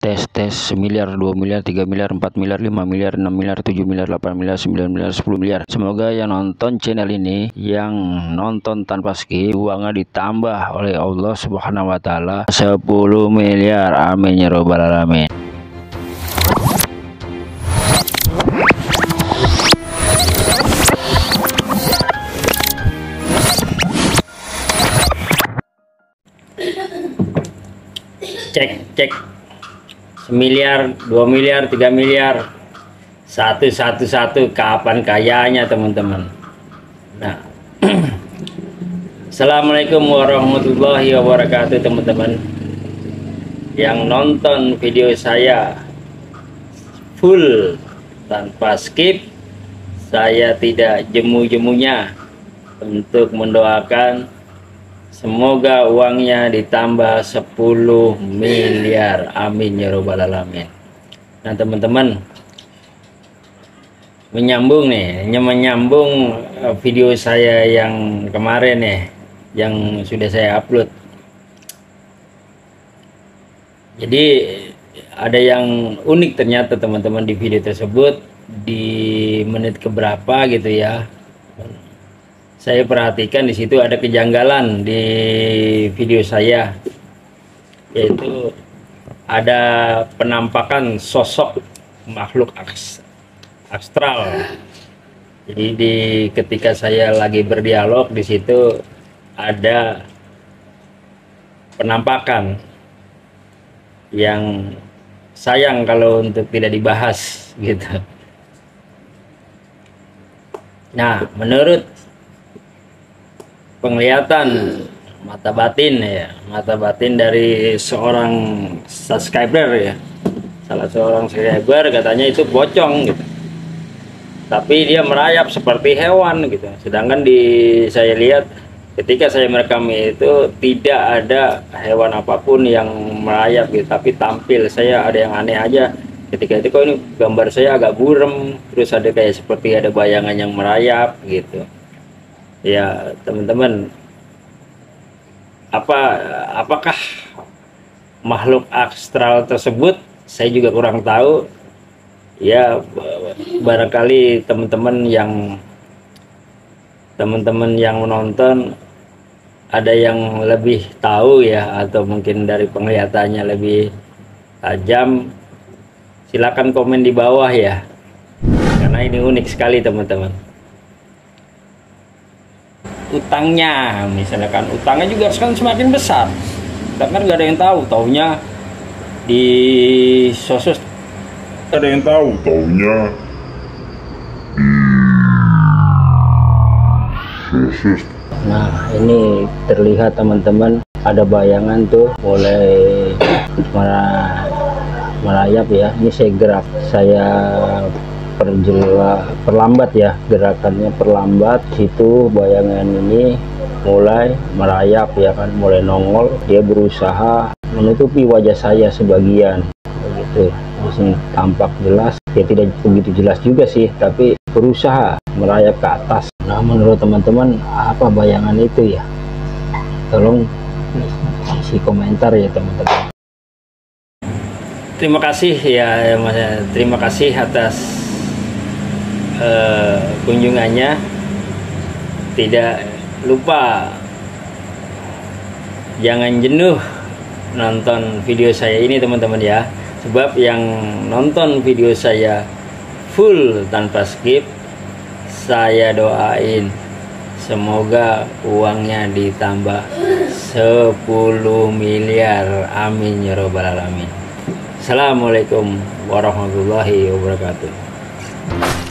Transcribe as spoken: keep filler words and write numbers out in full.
tes tes semiliar, dua miliar, tiga miliar, empat miliar, lima miliar, enam miliar, tujuh miliar, delapan miliar, sembilan miliar, sepuluh miliar. Semoga yang nonton channel ini, yang nonton tanpa skip, uangnya ditambah oleh Allah Subhanahu wa taala sepuluh miliar. Amin ya robbal alamin. Cek cek semiliar, dua miliar, tiga miliar, satu satu satu kapan kayanya teman-teman. Nah, Assalamualaikum warahmatullahi wabarakatuh teman-teman yang nonton video saya full tanpa skip. Saya tidak jemu-jemunya untuk mendoakan semoga uangnya ditambah sepuluh miliar. Amin ya robbal alamin. Nah teman-teman, menyambung nih, menyambung video saya yang kemarin nih, yang sudah saya upload. Jadi ada yang unik ternyata teman-teman di video tersebut. Di menit keberapa gitu ya, saya perhatikan di situ ada kejanggalan di video saya, yaitu ada penampakan sosok makhluk astral. Jadi di ketika saya lagi berdialog di situ ada penampakan yang sayang kalau untuk tidak dibahas gitu. Nah, menurut penglihatan mata batin ya, mata batin dari seorang subscriber ya, salah seorang subscriber katanya itu pocong gitu, tapi dia merayap seperti hewan gitu. Sedangkan di saya lihat ketika saya merekam itu tidak ada hewan apapun yang merayap gitu, tapi tampil saya ada yang aneh aja. Ketika itu kok ini gambar saya agak buram, terus ada kayak seperti ada bayangan yang merayap gitu. Ya teman-teman, apa apakah makhluk astral tersebut saya juga kurang tahu ya. Barangkali teman-teman yang teman-teman yang menonton ada yang lebih tahu ya, atau mungkin dari penglihatannya lebih tajam, silakan komen di bawah ya, karena ini unik sekali teman-teman. Utangnya, misalkan utangnya juga sekarang semakin besar, kan nggak ada yang tahu, taunya di sosos ada yang tahu, taunya di sosos. Nah ini terlihat teman-teman, ada bayangan tuh mulai merah merayap ya. Ini saya gerak, saya perjelas perlambat ya, gerakannya perlambat. Situ bayangan ini mulai merayap ya kan, mulai nongol. Dia berusaha menutupi wajah saya sebagian begitu. Di sini tampak jelas, ya tidak begitu jelas juga sih, tapi berusaha merayap ke atas. Nah menurut teman-teman apa bayangan itu ya? Tolong isi komentar ya teman-teman. Terima kasih ya, Mas. Terima kasih atas uh, kunjungannya. Tidak lupa jangan jenuh nonton video saya ini teman-teman ya. Sebab yang nonton video saya full tanpa skip, saya doain semoga uangnya ditambah sepuluh miliar. Amin ya robbal alamin. Assalamualaikum warahmatullahi wabarakatuh.